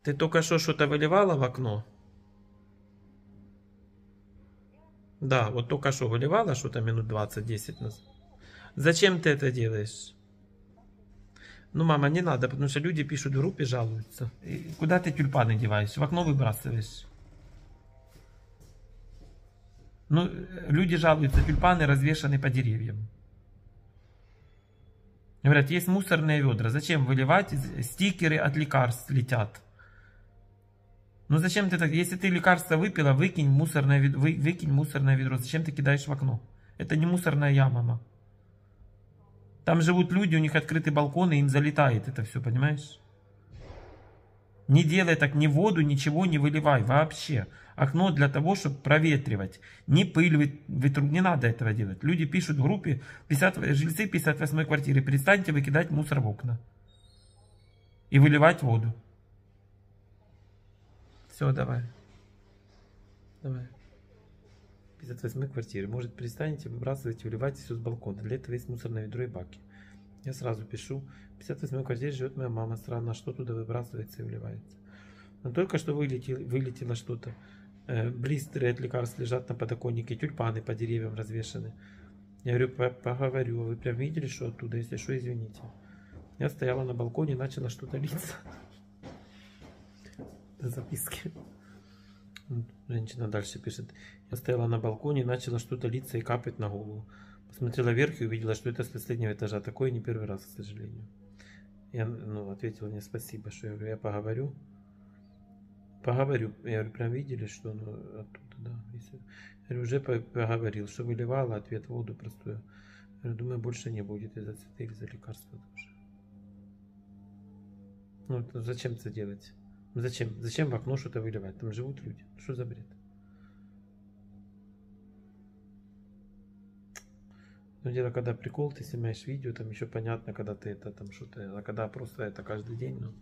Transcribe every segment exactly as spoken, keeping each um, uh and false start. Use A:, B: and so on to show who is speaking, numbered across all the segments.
A: Ты только что что-то выливала в окно? Да, вот только что выливала что-то минут двадцать-десять назад. Зачем ты это делаешь? Ну, мама, не надо, потому что люди пишут в группе, жалуются. И куда ты тюльпаны деваешь? В окно выбрасываешь. Ну, люди жалуются, тюльпаны развешаны по деревьям. Говорят, есть мусорные ведра. Зачем выливать? Стикеры от лекарств летят. Ну зачем ты так? Если ты лекарство выпила, выкинь мусорное ведро, вы, выкинь мусорное ведро. Зачем ты кидаешь в окно? Это не мусорная яма, мама. Там живут люди, у них открыты балконы, им залетает это все, понимаешь? Не делай так, ни воду, ничего не выливай вообще. Окно для того, чтобы проветривать. Не пыль, ветру, не надо этого делать. Люди пишут в группе, пятьдесят, жильцы пятьдесят восьмой квартиры, перестаньте выкидать мусор в окна. И выливать воду. Все, давай. Давай. пятьдесят восьмой квартиры. Может, перестанете выбрасывать и выливать все с балкона. Для этого есть мусорное ведро и баки. Я сразу пишу. В пятьдесят восьмой квартире живет моя мама. Странно, что туда выбрасывается и выливается. Но только что вылетело, вылетело что-то. Э, блистеры от лекарств лежат на подоконнике. Тюльпаны по деревьям развешаны. Я говорю, поговорю. Вы прям видели, что оттуда? Если что, извините. Я стояла на балконе и начала что-то литься. Записки. Женщина дальше пишет. Я стояла на балконе и начала что-то литься и капать на голову. Посмотрела вверх и увидела, что это с последнего этажа. Такое не первый раз, к сожалению. Я ну, ответила мне спасибо, что я говорю, я поговорю. Поговорю. Я говорю, прям видели, что ну, оттуда, да. Если... Я говорю, уже поговорил, что выливала, ответ воду простую. Я говорю, думаю, больше не будет из-за цветы или за лекарства тоже. Ну, зачем это делать? Зачем? Зачем в окно что-то выливать? Там живут люди. Что за бред? Ну, дело, когда прикол, ты снимаешь видео, там еще понятно, когда ты это там что-то, а когда просто это каждый день, ну...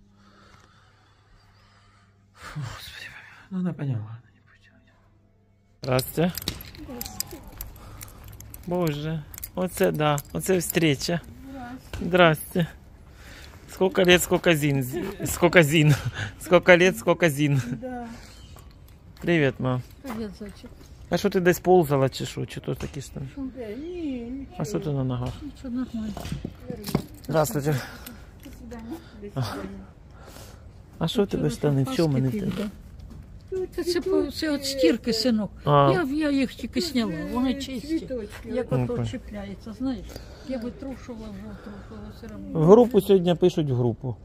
A: Фу, Господи, ну она поняла. Здравствуйте.
B: Здравствуйте.
A: Боже, оце да, оце встреча. Здравствуйте. Сколько лет, сколько зин. Сколько зин. Сколько лет, сколько зин.
B: Да.
A: Привет, мам.
B: Привет, зайчик.
A: А що ти десь ползала чи що? Чи то такі штани?
B: Ні, нічого.
A: А що ти на ногах?
B: Нічого, нормально.
A: Здравствуйте.
B: До свидання. До свидання.
A: А що тебе штани? В чому вони в тебе?
B: Це, це, це от стірки, синок.
A: А.
B: Я, я їх тільки сняла, вони чисті.
C: Цвіточки.
B: Як
A: Ну,
B: ото
A: так.
B: чіпляється, знаєш. Я би трушила вже, трушила все одно.
A: В групу сьогодні пишуть в групу.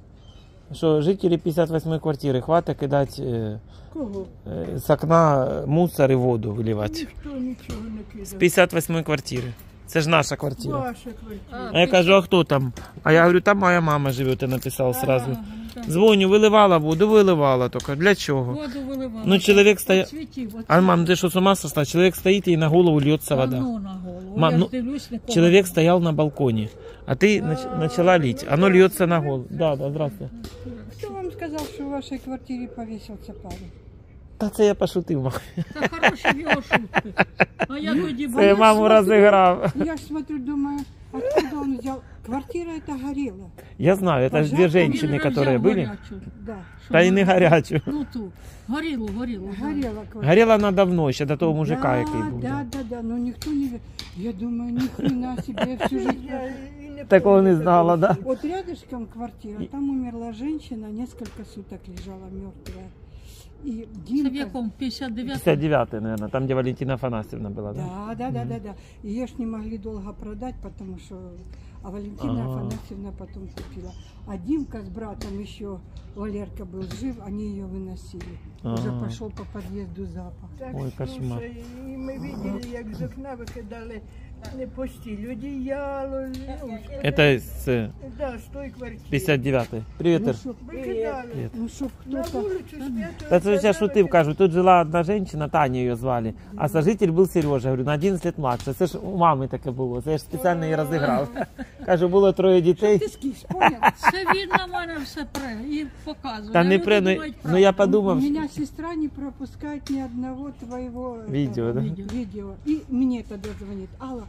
A: Що жителі п'ятдесят восьмої квартири хватить кидати е,
C: Кого?
A: е, з окна мусор і воду виливати.
C: Ніхто нічого не
A: З
C: кидав.
A: п'ятдесят восьмої квартири. Це ж наша квартира.
C: Ваша квартира.
A: А я кажу, а хто там? А я говорю, там моя мама живе, я написав сразу. Дзвоню, виливала воду, виливала тільки. Для чого?
B: Воду виливала.
A: Ну, чоловік стоял.
B: От цвітів, от
A: А мам, ты что, с ума сошла? Человек стоит и на голову льется вода.
B: Давно на голову.
A: Мам,
B: Я
A: ну,
B: ж дивлюсь, нікого
A: Человек
B: не
A: стоял на балконе, а ты нач- начала лить. Оно льется на голову. Да, да, здравствуйте.
C: Хто вам сказав, що в вашій квартирі повісився парень?
A: Та це я пошутив, мам.
B: Та хороші в його шутки. А я тоді
A: Це я маму розіграв.
C: Я ж смотрю, думаю, откуда он взял? Квартира эта горела.
A: Я знаю, это же две женщины, которые были.
C: Да,
A: Та и не горячую.
B: Ну ту. Горіло, горіло.
C: горела квартира.
A: Горела она давно, еще до того мужика,
C: да,
A: який був.
C: да, да, да, но никто не... ве- Я думаю, ни хрена себе, я всю жизнь...
A: Такого не знала, да?
C: Вот рядышком квартира, там умерла женщина, несколько суток лежала мертвая. И
B: Це в
C: Димка...
B: якому? п'ятдесят дев'ятому?
A: пятьдесят девятый, наверное, там, где Валентина Афанасьевна была, да?
C: Да, да, да, да, да. Ее ж не могли долго продать, потому что... А Валентина
A: А.
C: Афанасьевна потом купила. А Димка с братом еще, Валерка был жив, они ее выносили. Уже
A: А.
C: пошел по подъезду запах.
D: Так,
A: Ой, кошмар.
D: слушай, і ми бачили, як з окна викидали не постіль, одіяло, ну,
A: Это с э,
D: да, з той квартири.
A: пятьдесят девятый. Привет,
C: Ну,
A: Ир.
C: чтоб,
D: Викидали.
A: Привет.
C: ну, чтоб
D: На
C: кто-то...
D: вулицю свято.
A: Да это сейчас шуты кажут. Тут жила одна женщина, Таня ее звали, а сожитель был Сережа, говорю, на одиннадцать лет младше. Це ж у мами таке було, це я ж спеціально її розіграв. Кажу, було троє дітей.
C: Ты скис, понял?
B: Це він на мене все пре і показує.
A: Та
B: А
A: не
B: люди
A: при, ну,
B: думають,
A: ну я
B: правда.
A: подумав,
C: Меня сестра не пропускает ни одного твоего...
A: Видео,
C: этого,
A: да?
C: Видео. И мне тогда звонит. Алла,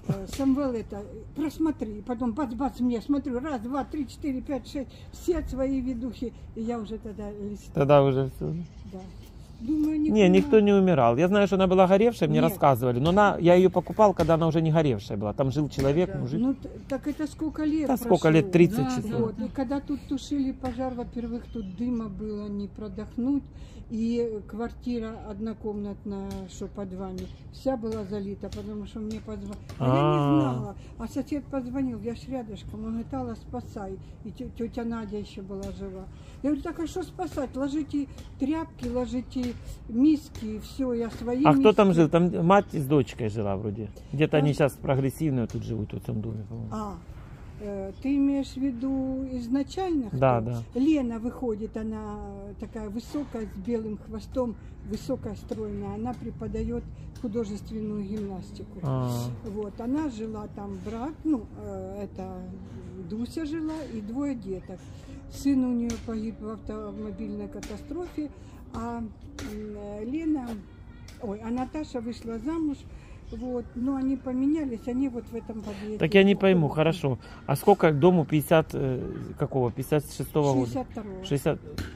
C: Э, Самвел это, просмотри, потом бац-бац мне, смотрю, раз, два, три, четыре, пять, шесть, все свои ведухи, и я уже тогда листаю.
A: Тогда уже все.
C: Да. Думаю,
A: Не,
C: нихуя.
A: никто не умирал. Я знаю, что она была горевшая, мне
C: Нет.
A: рассказывали. Но она, я ее покупал, когда она уже не горевшая была. Там жил человек, мужик.
C: Ну, т- так это сколько лет
A: Да сколько
C: прошло?
A: лет? тридцать
B: Да,
A: часов.
C: Вот. И когда тут тушили пожар, во-первых, тут дыма было не продохнуть, и квартира однокомнатная, что под вами, вся была залита, потому что мне позвонили. А я
A: А.
C: не знала. А сосед позвонил, я ж рядышком, он говорит, Алла, спасай. И тё- тетя Надя еще была жива. Я говорю, так а что спасать? Ложите тряпки, ложите миски, все, я свои
A: А кто
C: миски.
A: там жил? Там мать с дочкой жила вроде. Где-то
C: Там-
A: они сейчас прогрессивные тут живут в этом доме, по-моему.
C: А, э, ты имеешь в виду изначально?
A: Да,
C: кто?
A: да.
C: Лена выходит, она такая высокая, с белым хвостом, высокая, стройная. Она преподает художественную гимнастику.
A: А,
C: Вот, она жила там, брат, ну, э, это Дуся жила и двое деток. Сын у нее погиб в автомобильной катастрофе, а м, э, Лена, ой, а Наташа вышла замуж. Вот, но они поменялись, они вот в этом подъезде.
A: так я не пойму, хорошо. А сколько дому пятьдесят, э, какого? пятьдесят шестого года?
C: шестьдесят второго.
A: шестьдесят,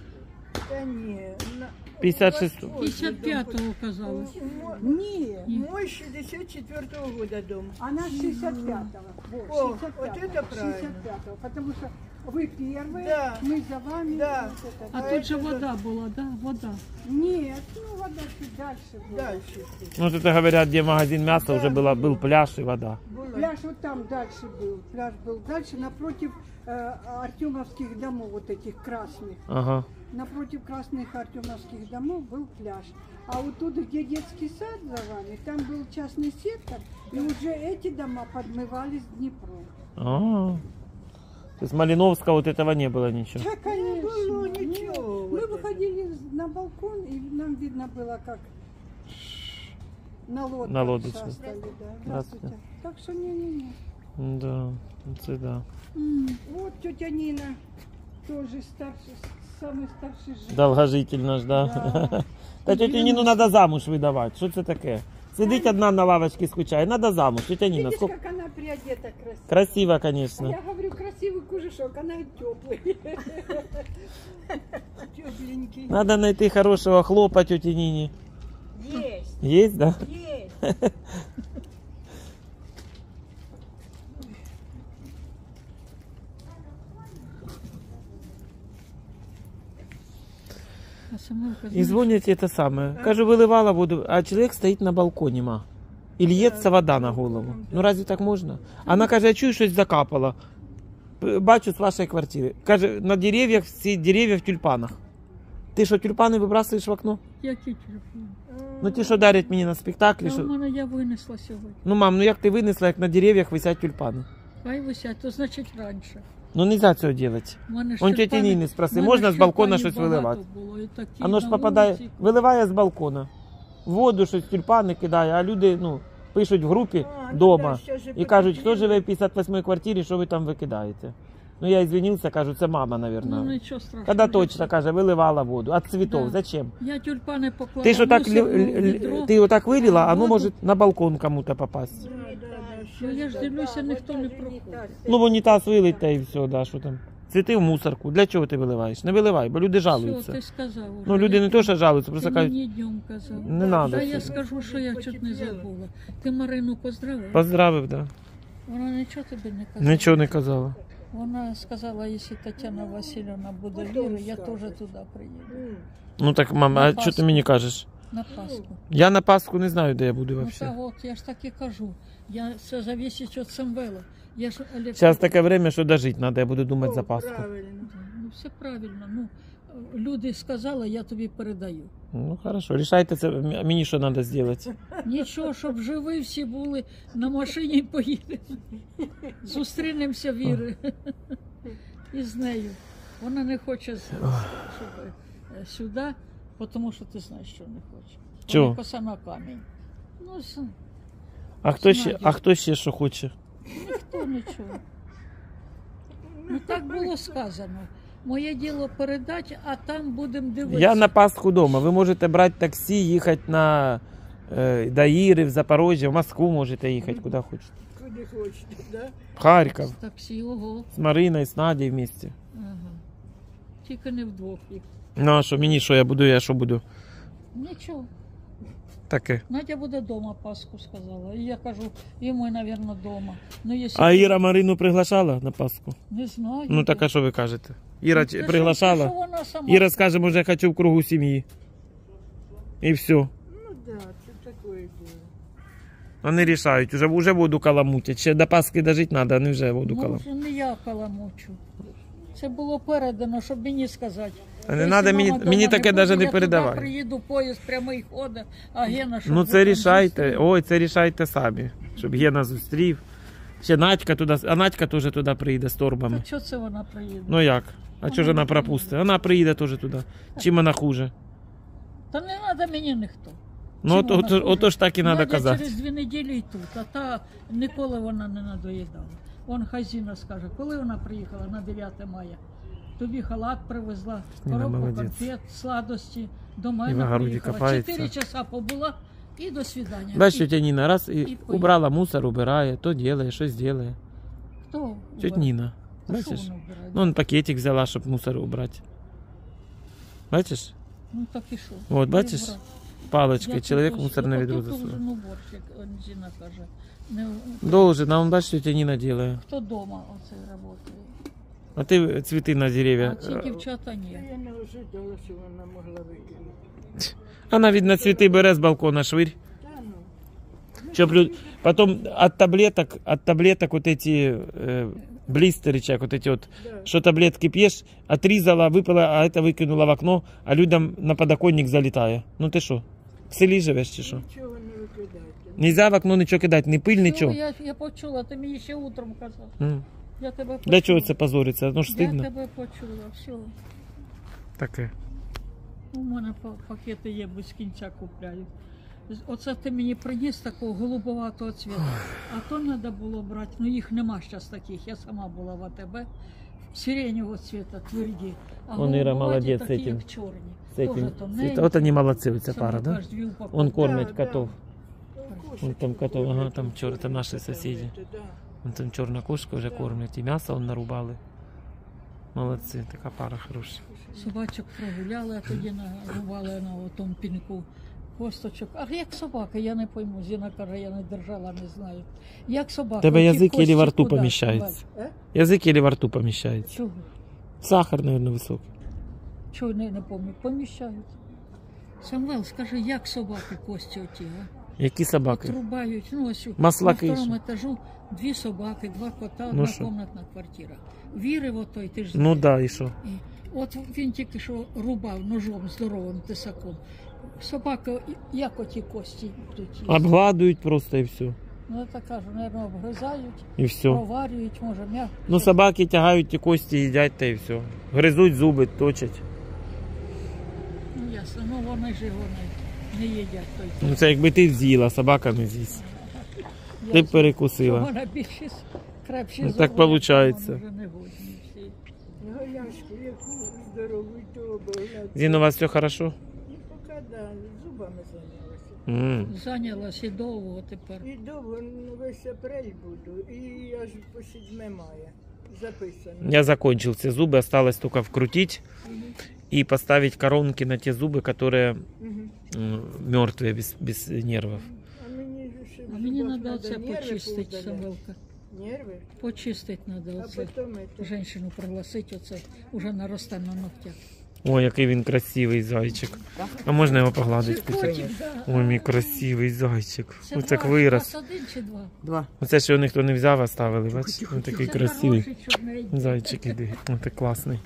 D: Да не, на-
A: пятьдесят
D: у вас
A: шесть.
D: позже
B: пятьдесят пятого
D: дом.
B: казалось.
D: М-
C: Не,
D: Мой шестьдесят четвёртого года дом.
C: она шестьдесят пятого. Вот,
D: О,
C: шестьдесят
D: вот
C: пятого,
D: это правильно.
C: шестьдесят пятого, потому что вы первые,
D: Да.
C: мы за вами.
D: Да.
C: вот это.
B: А
D: А
B: тут же
D: это
B: вода была, да, вода.
C: Нет, ну вода чуть дальше была.
D: Дальше.
A: Ну, это говорят, где магазин мяса, уже была, был пляж и вода.
D: Было.
C: Пляж вот там дальше был. Пляж был дальше, напротив э, артемовских домов, вот этих красных.
A: Ага.
C: Напротив красных артемовских домов был пляж. А вот тут, где детский сад за вами, там был частный сектор, и уже эти дома подмывались Днепром.
A: А, то есть Малиновского вот этого не было ничего.
C: Да, конечно.
D: было
C: Нет.
D: ничего
C: Мы
D: вот
C: выходили на балкон, и нам видно было, как на лодках
A: На лодочке.
C: шастали, да.
A: Здравствуйте.
C: Здравствуйте. Так что не-не-не.
A: Да, это да.
C: Вот тетя Нина, тоже старший, самый старший житель.
A: Долгожитель наш, да.
C: Да.
A: Та тетю Ніну треба замуж видавати. Що це таке? Сидить одна на лавочці, скучає. Надо замуж. Тетя Ніна,
C: Видишь,
A: сколько...
C: как она приодета красиво.
A: Красиво,
C: А
A: конечно.
C: я говорю, красивый кожушок, она теплый.
D: Тепленький.
A: Надо найти хорошего хлопа тете Нине.
D: Есть,
A: Есть, да?
D: есть.
B: А Самилка,
A: И
B: знаєш,
A: звонят это самое. Кажу, выливала воду, а человек стоит на балконе, ма. И льется вода на голову. Ну разве так можно? Она каже, я чую, щось закапало. П- Бачу з вашої квартири. Каже, на деревьях всі дерев'я в тюльпанах. Ти що, тюльпани вибрасуєш в окно?
B: які телефони?
A: Ну ті, що дарять мені на спектаклі.
B: Та в
A: Що...
B: мене я винесла сьогодні.
A: Ну мам, ну як ти винесла, як на дерев'ях висять тюльпани?
B: Хай висять, то значить раніше.
A: Ну нельзя цього робити.
B: У мене ж
A: Он тьоті
B: тюльпани-
A: Ніни спроси,
B: в мене
A: можна
B: ж
A: з балкона
B: тюльпанів
A: щось виливати?
B: багато було, і такі
A: Оно ж
B: на
A: попадає,
B: вулиці.
A: виливає з балкона. В воду щось тюльпани кидає, а люди, ну, пишуть в групі
D: А, ну
A: вдома
D: да, ще ж
A: і кажуть, хто
D: потепліло.
A: живе в п'ятдесят восьмій квартирі, що ви там викидаєте. Ну я извинился, кажу, це мама,
B: Ну
A: мабуть.
B: нічого страшного.
A: Когда
B: я
A: точно,
B: все-
A: каже, виливала воду. От цветов,
B: Да.
A: зачем?
B: Я тюльпани покладала.
A: Ти що так,
B: мусор
A: ли-
B: в
A: ли-
B: відро.
A: ти отак вилила, а ну
B: воду.
A: може на балкон кому-то попасть.
D: Да, да, да,
B: Ну я ж
D: щось,
B: дивлюся,
D: да,
B: ніхто
D: вот
B: не
D: даже
B: проходить.
D: унітаз.
A: Ну в унітаз вилить та і все, да, що там. Цвіти в мусорку. Для чого ти виливаєш? Не виливай, бо люди
B: Все,
A: жалуються.
B: ти сказав уже.
A: Ну люди не
B: Я-
A: то, що жалуються, просто
B: Ти
A: кажуть,
B: мені днем казав.
A: не надо.
B: Та я
A: цього.
B: скажу, що я чуть не забула. Ти Марину поздравив?
A: Поздравив, да.
B: Вона нічого тобі не казала?
A: Нічого не казала.
B: Вона сказала, якщо Тетяна Васильівна буде
D: Потім
B: віри, я
D: скаже.
B: теж туди приїду.
D: М.
A: Ну так, мама,
B: На
A: а що ти
B: Пасху.
A: мені кажеш?
B: На Пасху.
A: Я на Пасху не знаю, де я буду
B: Ну
A: вообще.
B: так от, я ж так і кажу. Я, це зависить від Самвела. Я ж, Олег,
A: Зараз таке время, що дожити треба, я буду думати за
D: О,
A: Пасху.
D: правильно.
B: Ну все правильно. Ну, люди сказали, я тобі передаю.
A: Ну хорошо, рішайте це, м- мені що треба зробити.
B: Нічого, щоб живі всі були, на машині поїдемо. Зустрінемося віри. І з нею. Вона не хоче з- щоб е, сюди, тому що ти знаєш, що не хоче.
A: Чого?
B: Вона коса на камінь. Ну, з-
A: А хто ще, а хто ще що хоче?
B: ніхто нічого. Ну так було сказано. Моє діло передати, а там будемо дивитися.
A: Я на Пасху вдома. Ви можете брати таксі, їхати на е, до Іри, в Запорожжя, в Москву можете їхати, куди хочете.
D: куди хочете, да?
A: В Харків.
B: З таксі, ого.
A: З Мариною, з Надією вместе.
B: Ага. Тільки не вдвох їх.
A: Ну а що, мені що я буду, я що буду?
B: Нічого.
A: Таке.
B: Надя буде вдома Пасху сказала. І я кажу, і ми, мабуть, вдома. Ну, якщо...
A: А Іра Марину приглашала на Пасху?
B: Не знаю.
A: Ну так а що ви кажете? Іра
B: Це що-
A: приглашала?
B: це що вона сама...
A: Іра скаже, може, я хочу в кругу сім'ї. І все.
D: Ну да, це таке було.
A: Вони рішають, уже, уже воду каламутять. Ще до Пасхи дожити треба, а не вже воду
B: Ну,
A: каламутять.
B: вже не я каламучу. Це було передано, щоб мені сказати.
A: А не
B: Якщо
A: надо
B: мама
A: мені-
B: дома
A: мені таке
B: буде,
A: даже не
B: я
A: передавай.
B: туди приїду, поїзд прямий ходить, а Гена, щоб
A: Ну
B: ви
A: це
B: там
A: рішайте.
B: зустріли.
A: Ой, це рішайте самі. Щоб Гена зустрів. Ще Надька туди, а Надька теж туди приїде з торбами.
B: Та чого це вона приїде?
A: Ну як? А чого ж вона пропустить? Вона приїде теж туди. Чим вона хуже?
B: Та не треба мені ніхто.
A: Ну
B: Чим
A: ото,
B: вона
A: ото,
B: хуже?
A: ото ж так і треба
B: Надя
A: казати.
B: через дві неділі і тут, а та ніколи вона не надоїдала. Вон хазіна скаже, коли вона приїхала на дев'яте мая, тобі халат привезла,
A: Ніна
B: коробку
A: молодець.
B: конфет, сладості, до
A: І в
B: мене
A: огороді
B: приїхала.
A: копається.
B: Чотири часа побула і до свидання.
A: Бачиш,
B: І
A: тетя Ніна раз і,
B: і поїхала.
A: убрала мусор, убирає, то делає, щось делає.
B: Хто?
A: Тетя
B: убирає?
A: Ніна.
B: А що
A: Бачиш?
B: вона вбирає?
A: Ну, он пакетик взяла, щоб мусор убрати. Бачиш?
B: Ну так і що?
A: От, бачиш?
B: Вибрати.
A: Паличкою
B: Я
A: чоловік
B: тут
A: мусор
B: ось-
A: на
B: я
A: відру
B: тут
A: засунув.
B: должен уборщик, он Зіна каже. Не,
A: Должен, а он бачиш, тетя Ніна делає.
B: хто вдома оце працює?
A: А ти цвіти на
B: А
A: дерев'я.
B: ці дівчата ні.
D: Я не ожидала, що вона могла викинути.
A: Она, видно, цветы бере с балкона, швырь.
D: Та ну.
A: Чтоб лю- Потом от таблеток, от таблеток вот эти э, блистеры, чак, вот эти вот,
D: Да.
A: что таблетки пьешь, отрезала, выпила, а это выкинула в окно, а людям на подоконник залетая. Ну ты что, в селі живеш чи що?
D: Нічого не викидайте.
A: Нельзя в окно нічого кидати, ні пиль,
B: Все,
A: нічого.
B: я, я почула, ти мені ще утром казав.
A: М.
B: Я тебе почула.
A: Для чого це позориться? Ну ж
B: Я
A: стидно.
B: тебе почула, все.
A: Таке.
B: У мене па- пакети є, без кінця купляю. З- Оце ти мені приніс такого голубоватого цвіту. А то треба було брати, ну їх нема зараз таких. Я сама була в АТБ. Сиреневого цвіта, тверді. А
A: Он, Іра,
B: голубоваті
A: молодець
B: такі,
A: з этим.
B: як чорні.
A: З
B: Тоже
A: этим.
B: тоненькі.
A: Вот они молодцы, ця
B: Сама
A: пара, да?
B: кажеш, дві упаковки.
A: Он кормить
D: Да, да.
A: котов.
D: Кошечки
A: Вон там котов,
D: купили,
A: ага, там чор, это наши
D: купили,
A: соседи.
D: да.
A: Вон там чорна кошка вже кормлять. І м'ясо он нарубали. Молодці, така пара хороша.
B: Собачок прогуляли, а тоді нарубали на тому пінку косточок. А як собака, я не пойму. Зіна каже, я не держала, не знаю. Як собака?
A: Тебе
B: оті
A: язик
B: кості
A: еле во рту
B: куди
A: поміщається.
B: ховати?
D: Е?
A: Язик еле во рту поміщається.
B: Чого?
A: Сахар, наверное, високий.
B: Чого не, не пам'ятаю? Поміщають. Самвел, скажи, як собаки кості оті, а?
A: Які собаки?
B: Отрубають. Ну, ось у-
A: Маслаки
B: на второму
A: ще.
B: етажу дві собаки, два кота,
A: Ну
B: одна
A: що?
B: комнатна квартира. Віри отой, ти ж
A: Ну
B: знаєш.
A: да, і що?
B: І от він тільки що рубав ножом здоровим тисаком. Собака, як оті кості тут їсть.
A: Обгладують просто і все.
B: Ну, я так кажу, мабуть, обгризають,
A: І все.
B: проварюють, може, м'яко.
A: Ну собаки тягають ті кості, їдять та і все. Гризуть зуби, точать.
B: Ну, ясно, ну вони ж його не, не їдять той.
A: Ну це якби ти з'їла, собака не з'їсть. Ти б перекусила.
B: Вона більше крепші
A: Ну,
B: зуби,
A: так получається.
B: вони вже не годні всі.
D: Голяшку, яку здорову, і то обгладати.
A: Зін, у вас все хорошо?
D: Ну, поки да, зубами зайнялася.
A: М.
B: Зайнялась і довго тепер.
D: І довго ну, весь апрель буду, і аж по сідьме мая записано.
A: Я закончил все зубы, осталось только вкрутить и поставить коронки на те зубы, которые
D: Мгм.
A: мертвые, без, без нервов.
D: А мені ж ще
B: А мені
D: зубах
B: треба
D: надо
B: оце
D: нерви
B: почистити,
D: поудаляти.
B: Самвелка.
D: Нерви?
B: Почистити треба
D: А
B: оце.
D: потім це.
B: Женщину пригласити, оце вже наросте на ногтях.
A: Ой, який він красивий зайчик. А можна його погладити?
B: Це котик, да.
A: Ой, мій красивий зайчик.
B: Це
A: Ось так
B: два-
A: вирос.
B: вас один чи два?
C: Два.
A: Оце ще його ніхто не взяв, а ставили, бачиш? Ось такий
B: Це
A: красивий.
B: хороший, чорненький.
A: Зайчик іди. Ось так класний.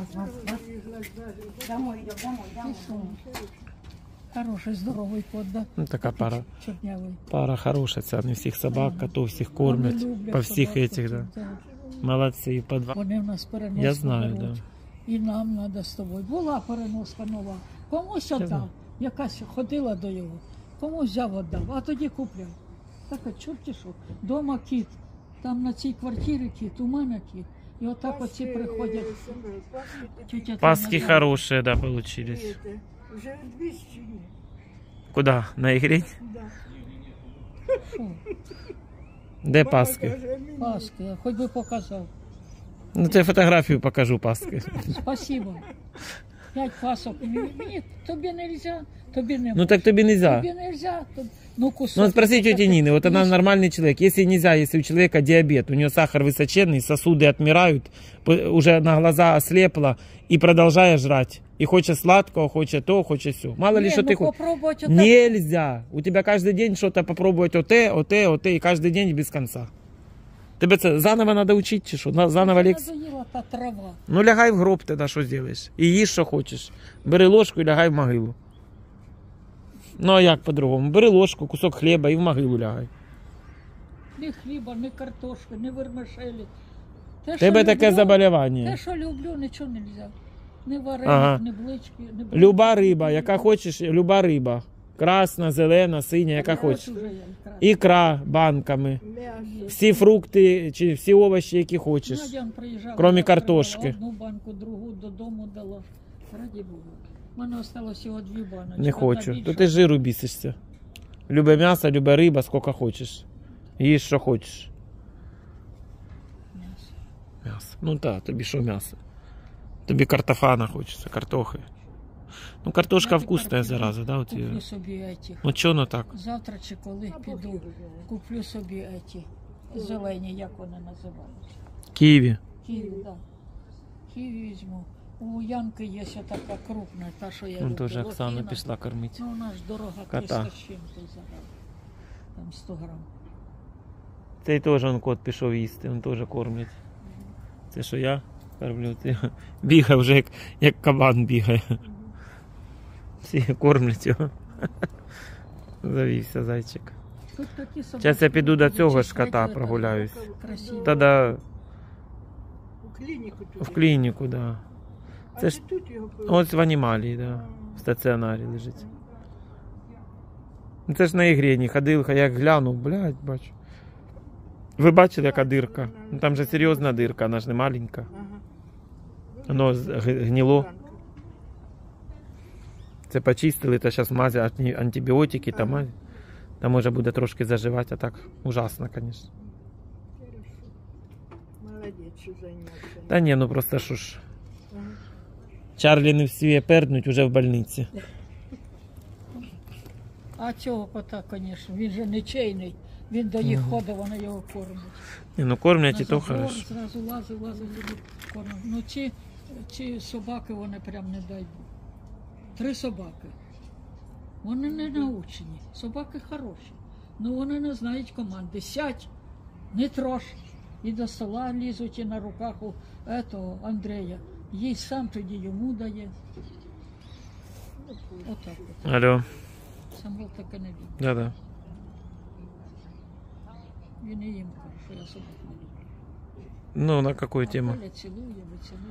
B: Ти що? Хороший, здоровий кот, да?
A: Ну, така пара.
B: Чорнявий.
A: Пара хороша, ця не всіх собак, котов всіх
B: Вони
A: кормять.
B: люблять
A: По всіх
B: собак,
A: этих, да.
B: да.
A: Молодці, по два.
B: Вони в нас переносно
A: Я знаю,
B: беруть.
A: да.
B: І нам треба з тобою. Була переноска нова. Комусь
A: знаю.
B: віддав, якась ходила до його. Комусь взяв, віддав, а тоді купляв. Так, а чорті що, дома кіт. Там на цій квартирі кіт, у мене кіт. І отак оці
D: Паски,
B: приходять.
D: Самвел, паски такі.
B: Тетя
A: Паски
B: Таня,
A: хорошие, да, получились.
D: Це, вже двісті ні.
A: Куда? На ігрі?
D: Да.
B: що?
A: Де
D: Мама
A: паски?
D: каже, мені.
B: Паски, я хоч би показав.
A: Ну, це фотографію покажу паски.
B: Спасибо. П'ять пасок. Мені, мені тобі не можна, тобі не
A: Ну так тобі нельзя.
B: Тобі не можна. Ну, кусок.
A: Ну, спроси тети
B: такий.
A: Нины, вот она
B: Ні,
A: нормальный человек. Если нельзя, если у человека диабет, у нее сахар высоченный, сосуды отмирают, п- уже на глаза ослепла и продолжая жрать. И хочет сладкого, хочет то, хочет все. Мало ли,
B: Ні,
A: что
B: ну,
A: ты хочешь.
B: попробувати отак.
A: Нельзя. У тебя каждый день что-то попробовать оте, оте, оте, и каждый день без конца. Тебе це заново надо учить, чи що? На- Заново
B: Мені
A: лекцію?
B: надоїла та трава.
A: Ну лягай в гроб тоді, що зробиш. І їж, що хочеш. Бери ложку і лягай в могилу. Ну а як по-другому? Бери ложку, кусок хліба і в могилу лягай.
B: Ні хліба, ні картошки, ні вермишелі. Те,
A: Тебе
B: що
A: таке
B: люблю-
A: заболівання.
B: Те, що люблю, нічого не можна. Ні вареник,
A: Ага.
B: ні блички, ні блички.
A: Люба риба, яка хочеш, люба риба. Красна, зелена, синя, яка
B: Я
A: хочеш.
B: от уже я якраз.
A: Ікра банками.
D: М'ясо.
A: Всі фрукти чи всі овочі, які хочеш.
B: Надя он приїжджала,
A: Кроме
B: я
A: картошки.
B: привела одну банку, другу додому дала. Раді Богу. У мене осталось всього дві баночки.
A: Не
B: та
A: хочу.
B: більше.
A: То ти жиру бісишся. Любе м'ясо, любе риба, скільки хочеш. Їж, що хочеш.
B: М'ясо.
A: М'ясо. Ну так, тобі що м'ясо? Тобі картофана хочеться, картохи. Ну картошка
B: Я
A: вкусна,
B: тепер
A: зараза, да? От,
B: Куплю собі еті.
A: ну чого ну так?
B: Завтра чи коли піду, куплю собі еті. Зелені, як вони називаються.
A: Києві.
B: Ківі, так. Да. Ківі візьму. У Янки є ще така крупна, та, що я
A: Ну
B: люблю.
A: теж Оксана
B: Лохина.
A: пішла кормити.
B: Ну, вона ж дорога,
A: Кота.
B: триста з чим-то зараз. Там сто грам.
A: Цей теж он кот пішов їсти, він теж кормить. Це що я кормлю, ти бігає вже як, як кабан бігає. Всі кормлять його. Завівся зайчик.
B: Тут такі собаки.
A: Зараз я піду до цього ж
B: чистять,
A: кота
B: это,
A: прогуляюсь.
B: Красиво.
A: Тоді
D: У клініку туди.
A: в клініку, да.
D: А
A: це
D: ти
A: ж-
D: тут його
A: Ось в анімалії, да. В стаціонарі лежить. Ну, це ж на ігрі не ходив, як глянув, блядь, бачу. Ви бачили, яка дирка? Ну, там же серйозна дирка, вона ж не маленька.
D: Ага.
A: Воно з- г- гнило. Це почистили, то зараз мазять анті- антибіотики, та мазь. Та може буде трошки заживати, а так ужасно, звісно.
D: Молодець, що зайнявся.
A: Та ні, ну просто що ж.
D: Ага.
A: Чарлі не всі перднуть уже в больниці.
B: А цього кота, звісно, він же нічийний. Він до їх
A: Мгм.
B: ходить, вони його кормять.
A: Ні, ну кормлять і
B: На
A: то
B: забор
A: хорошо.
B: зразу лазив, лазив, лазив, кормив. Ну ці, ці собаки, вони прям не дай Бог. Три собаки. Вони не научені. Собаки хороші. Ну вони не знають команди. Сядь, не трош. І до стола лізуть, і на руках у этого Андрея. Їй сам тоді йому дає. Отак от.
A: Алло,
B: Самвел таке не любить.
A: да-да.
B: Він і їм каже, що я собак не люблю.
A: Ну, на яку
B: А
A: тему?
B: Коля цілує, вицілує.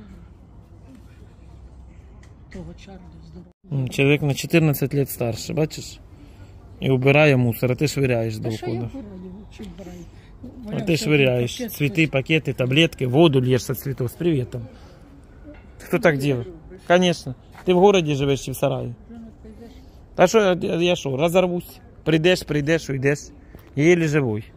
B: Того Чарлі здорового.
A: М, Чоловік на чотирнадцять років старше, бачиш? І убирає мусор, а ти швиряєш з
B: А що я
A: балкона.
B: бураю, чи вбираю?
A: А ти швыряешь цветы, пакеты, таблетки, воду льешь со цветов. С приветом. Кто так делает? Конечно. Ты в городе живешь чи в сарае? А что, я что, разорвусь? Придешь, придешь, уйдешь. Еле живой.